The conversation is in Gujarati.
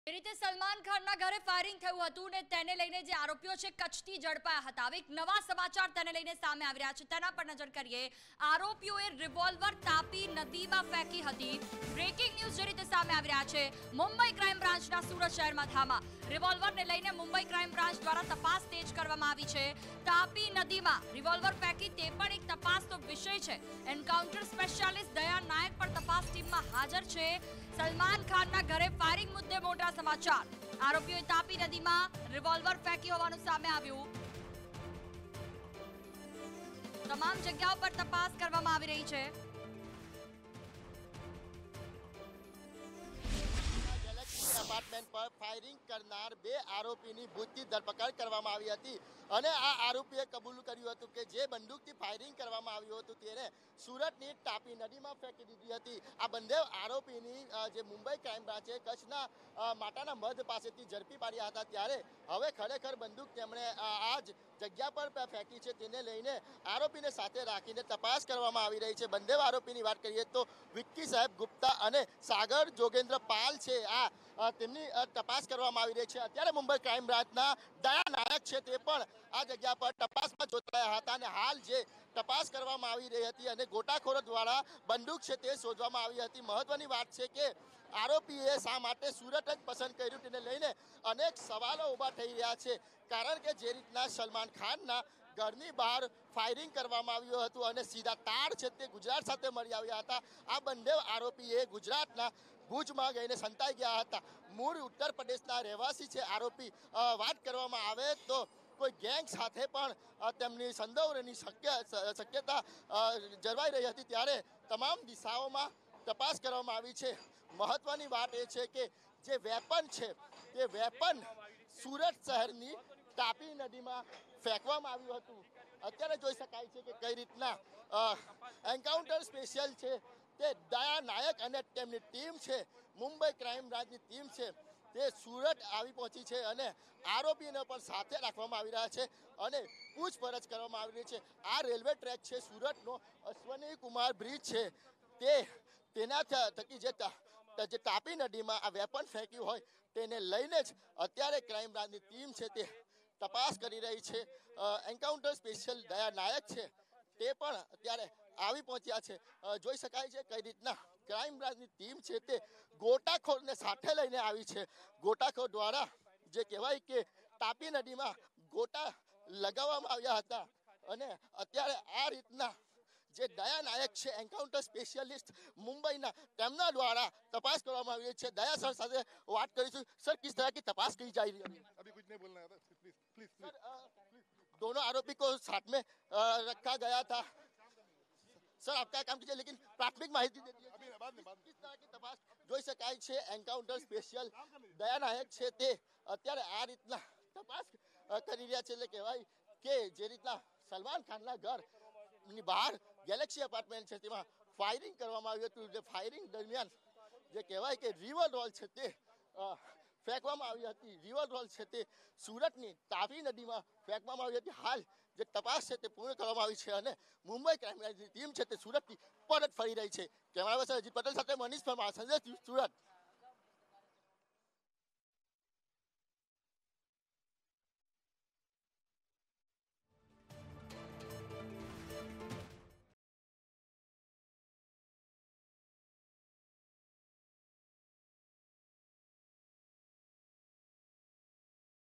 એ રીતે સલમાન ખાનના ઘરે ફાયરિંગ થયું હતું ને તેને લઈને જે આરોપીઓ છે કચ્છથી ઝડપાયા હતા। હવે એક નવા સમાચાર તેને લઈને સામે આવી રહ્યા છે, તેના પર નજર કરીએ। આરોપીઓએ રિવોલ્વર તાપી નદીમાં ફેંકી હતી। બ્રેકિંગ ન્યૂઝ જે રીતે સામે આવી રહ્યા છે, મુંબઈ ક્રાઇમ બ્રાન્ચના સુરત શહેરમાં ધામા। રિવોલ્વરને લઈને મુંબઈ ક્રાઇમ બ્રાન્ચ દ્વારા તપાસ તેજ કરવામાં આવી છે। તાપી નદીમાં રિવોલ્વર ફેંકી તે પણ એક તપાસનો વિષય છે। એન્કાઉન્ટર સ્પેશિયાલિસ્ટ દયા નાયક પણ તપાસ ટીમમાં હાજર છે। સલમાન ખાનના ઘરે ફાયરિંગ મુદ્દે મોટા समाचार। आरोपीओए तापी नदी में रिवॉल्वर फेंकी होवानुं सामे आव्युं। तमाम जग्याओं पर तपास करवामां आवी रही छे। अपार्टमेंट पर फायरिंग करनार बे आरोपीनी भूतथी धरपकड़ करवामां आवी हती અને આ આરોપીએ કબૂલ કર્યું હતું કે જે બંદૂકથી ફાયરિંગ કરવામાં આવ્યું હતું તેને સુરતની તાપી નદીમાં ફેંકી દીધી હતી। આ બંને આરોપીની જે મુંબઈ ક્રાઇમ બ્રાન્ચે કચ્છના માટાના મધ પાસેથી ઝડપી પાડ્યા હતા, ત્યારે હવે ખરેખર બંદૂક તેમણે આ જ જગ્યા પર ફેંકી છે તેને લઈને આરોપીને સાથે રાખીને તપાસ કરવામાં આવી રહી છે। બંને આરોપીની વાત કરીએ તો વિક્કી સાહેબ ગુપ્તા અને સાગર જોગેન્દ્ર પાલ છે, આ તેમની તપાસ કરવામાં આવી રહી છે। અત્યારે મુંબઈ ક્રાઇમ બ્રાન્ચના દયા નાયક છે તે પણ આ જગ્યા પર તપાસમાં જોતરાયા હતા અને હાલ જે તપાસ કરવામાં આવી રહી હતી અને ગોટાખોરો દ્વારા બંદૂક છે તે શોધવામાં આવી હતી। મહત્વની વાત છે કે આરોપીએ શા માટે સુરત જ પસંદ કર્યું તેને લઈને અનેક સવાલો ઊભા થઈ રહ્યા છે, કારણ કે જે રીતના સલમાન ખાનના ઘરની બહાર ફાયરિંગ કરવામાં આવ્યું હતું અને સીધા તાર છે તે ગુજરાત સાથે મળી આવ્યા હતા। આ બંને આરોપીએ ગુજરાતના ભુજમાં ગઈને સંતાઈ ગયા હતા। મૂળ ઉત્તર પ્રદેશના રહેવાસી છે આરોપી। વાત કરવામાં આવે તો કોઈ ગેંગ સાથે પણ તેમની સંડોવણીની શક્યતા જળવાઈ રહી હતી, ત્યારે તમામ દિશાઓમાં તપાસ કરવામાં આવી છે। મહત્વની વાત એ છે કે જે વેપન છે તે વેપન સુરત શહેરની તાપી નદીમાં ફેંકવામાં આવ્યું હતું। અત્યારે જોઈ શકાય છે કે કઈ રીતના એન્કાઉન્ટર સ્પેશિયલ છે તે દયા નાયક અને તેમની ટીમ છે, મુંબઈ ક્રાઇમ બ્રાન્ચની ટીમ છે તે સુરત આવી પહોંચી છે અને આરોપીને પણ સાથે રાખવામાં આવી રહ્યા છે અને પૂછપરછ કરવામાં આવી રહી છે। આ રેલવે ટ્રેક છે સુરતનો અશ્વની કુમાર બ્રિજ છે, તેના થકી જે તાપી નદીમાં આ વેપન ફેંક્યું હોય તેને લઈને જ અત્યારે ક્રાઇમ બ્રાન્ચની ટીમ છે તે તપાસ કરી રહી છે। એન્કાઉન્ટર સ્પેશિયલ દયા નાયક છે તે પણ અત્યારે આવી પહોંચ્યા છે। જોઈ શકાય છે કઈ રીતના ક્રાઇમ બ્રાન્ચની ટીમ છે તે ગોટાખોરને સાથે લઈને આવી છે। ગોટાખોર દ્વારા જે કહેવાય કે તાપી નદીમાં ગોટા લગાવવામાં આવ્યા હતા અને અત્યારે આ રીતના જે દયા નાયક છે એન્કાઉન્ટર સ્પેશિયલિસ્ટ મુંબઈના, તેમના દ્વારા તપાસ કરવામાં આવી છે। दया सर સાથે વાત કરીશું। सर, किस तरह की तपास की जा रही है? अभी कुछ नहीं बोलना है, प्लीज प्लीज सर, दोनों आरोपी को साथ में रखा गया था। सर, आपका काम कीजिए, लेकिन प्राथमिक माहिती दे दीजिए। किस तरह की तपास જોઈ શકાય છે એન્કાઉન્ટર સ્પેશિયલ દયા નાયક છે તે અત્યારે આ રીતના તપાસ કરી રહ્યા છે। એટલે કહેવાય કે જે રીતના સલમાન ખાનના ઘરની બહાર ગેલેક્સી એપાર્ટમેન્ટ છે તેમાં ફાયરિંગ કરવામાં આવ્યું હતું, જે ફાયરિંગ દરમિયાન જે કહેવાય કે રિવોલ્વર છે તે ફેંકવામાં આવી હતી। રિવોલ્વર છે તે સુરતની તાપી નદીમાં ફેંકવામાં આવી હતી। હાલ જે તપાસ છે તે પૂર્ણ કરવામાં આવી છે અને મુંબઈ ક્રાઇમ બ્રાન્ચની ટીમ છે તે સુરતથી પરત ફરી રહી છે। કેમેરા પર્સન અજીત પટેલ સાથે મનીષ પરમાર, સંજય સુરત।